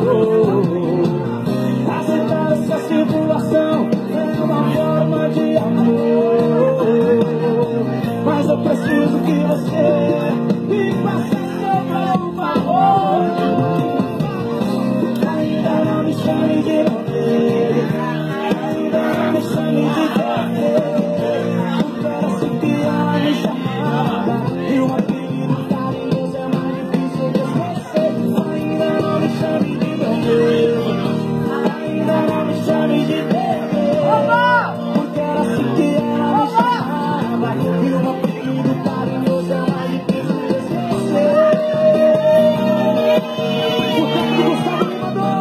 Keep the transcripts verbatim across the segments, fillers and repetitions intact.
Aceitar essa situação é uma forma de amor, mas eu preciso que você me faça um favor. Ainda não me chame de você, ainda não me chame de você. Parece que ela me chamava e um apelido carinhoso é mais difícil de esquecer. Ainda não me chame de você, ainda não me chame de bebê, porque era assim que ela me chamava e um apelido carinhoso é mais difícil de esquecer. O tempo do Gustavo me mandou.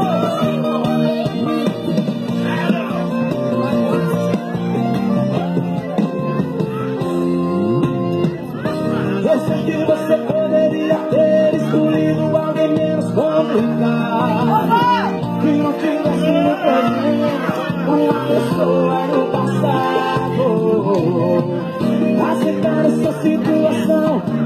Eu sei que você poderia ter escolhido alguém menos complicado, que não tivesse no presente uma pessoa no passado. Aceitar essa situação